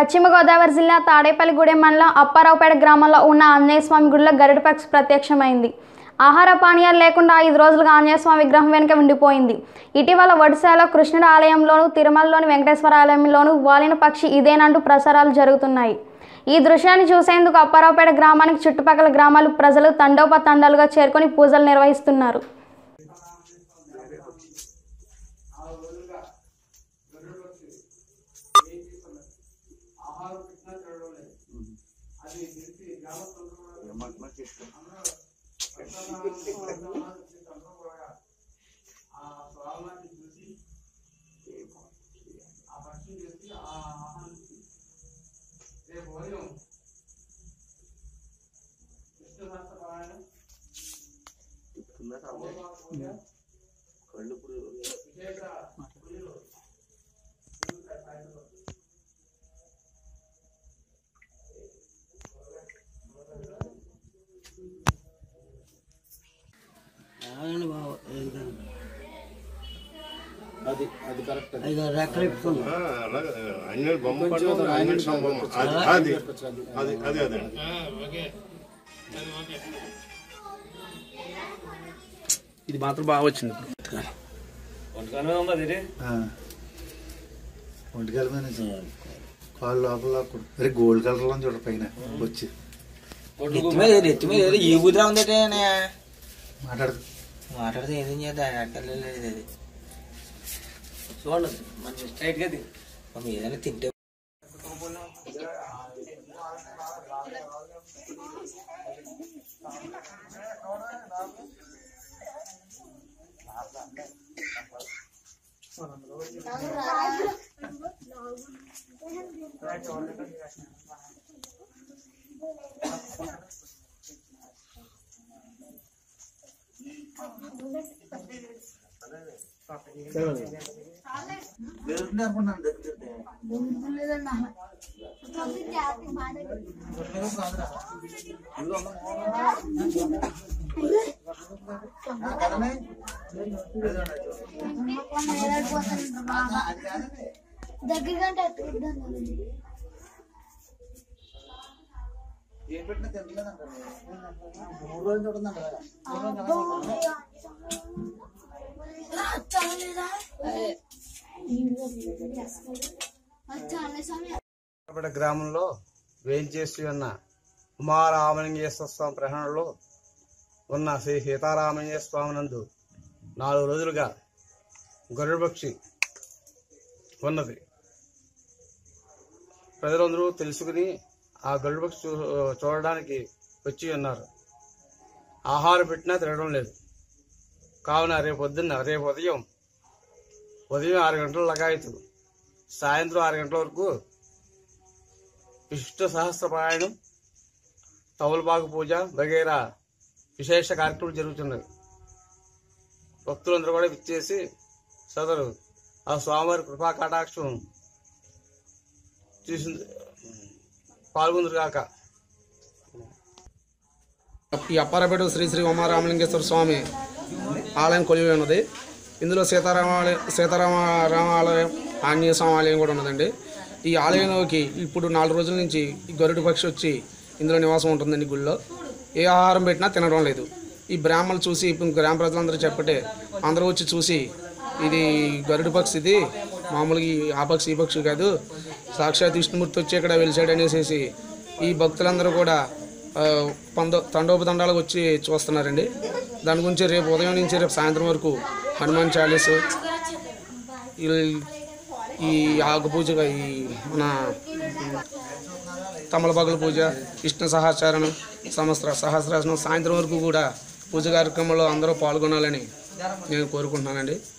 పశ్చిమ గోదావరి జిల్లా తాడేపల్లిగూడెం మండలం అప్పారావుపేట గ్రామంలో ఉన్న ఆంజనేయస్వామి గుడిలో గరుడ పక్షి ప్రత్యక్షమైంది. ఆహార పానీయాలు లేకుండా 5 రోజులుగా ఆంజనేయస్వామి విగ్రహం వెనుక ఉండిపోయింది. ఇటీవల ఒడిశాలో కృష్ణుడి ఆలయంలోను, తిరుమలలోని వెంకటేశ్వర ఆలయంలోను వాలిన పక్షి ఇదేనంటూ ప్రసారాలు జరుగుతున్నాయి. ఈ దృశ్యాన్ని చూసేందుకు అప్పారావుపేట గ్రామానికి చుట్టుపక్కల గ్రామాల ప్రజలు తండోపతండాలుగా చేరుకొని పూజలు నిర్వహిస్తున్నారు. అది కరెక్ట్. ఇది మాత్రం బాగా వచ్చింది. ఒంటికాల మీద కాళ్ళు లోపల మరి గోల్డ్ కలర్ లో చూడ పైన వచ్చి ఎత్తి ఏ బుద్ధిరా ఉందటే మాట్లాడితే ఏం చేద్దాం చూడండి మంచి స్ట్రైట్ గా ఏదైనా తింటే గ్రామంలో వేంచేసి ఉన్న ఉమారామలింగేశ్వర స్వామి ప్రహణలో ఉన్న శ్రీ సీతారామలింగ స్వామి నందు 4 రోజులుగా గరుడ పక్షి ఉన్నది. ప్రజలందరూ తెలుసుకుని ఆ గరుడ పక్షి చూడడానికి వచ్చి ఉన్నారు. ఆహారం పెట్టినా తినడం లేదు. కావున రేపు ఉదయం 6 గంటల లగాయతు సాయంత్రం 6 గంటల వరకు విశిష్ట సహస్రపారాయణం, తౌలబాగు పూజ వగైరా విశేష కార్యక్రమాలు జరుగుతున్నవి. భక్తులందరూ కూడా విచ్చేసి సదరు ఆ స్వామివారి కృపా కటాక్షం చూసి పాల్గొందురుగాక. ఈ అప్పారావుపేట శ్రీ శ్రీ ఉమారామలింగేశ్వర స్వామి ఆలయం కొలివి ఉన్నది. ఇందులో సీతారామ ఆలయం, ఆంజనేయ స్వామి ఆలయం కూడా ఉన్నదండి. ఈ ఆలయంలోకి ఇప్పుడు 4 రోజుల నుంచి ఈ గరుడ పక్షి వచ్చి ఇందులో నివాసం ఉంటుందండి. గుళ్ళో ఏ ఆహారం పెట్టినా తినడం లేదు. ఈ బ్రాహ్మణులు చూసి గ్రామ ప్రజలందరూ చెప్పటే అందరూ వచ్చి చూసి ఇది గరుడ పక్షి, ఇది మామూలుగా ఆ పక్షి ఈ పక్షి కాదు, సాక్షాత్ విష్ణుమూర్తి వచ్చి ఇక్కడ వెలిసాడు అనేసి ఈ భక్తులందరూ కూడా తండోపతండాలకు వచ్చి చూస్తున్నారండి. దాని గురించి రేపు ఉదయం నుంచి రేపు సాయంత్రం వరకు హనుమాన్ చాలీసు, ఈ ఆకు పూజ, ఈ మన తమలపాకుల పూజ, విష్ణు సహస్రాచరణం, సహస్రాచరణం సాయంత్రం వరకు కూడా పూజ కార్యక్రమంలో అందరూ పాల్గొనాలని నేను కోరుకుంటున్నానండి.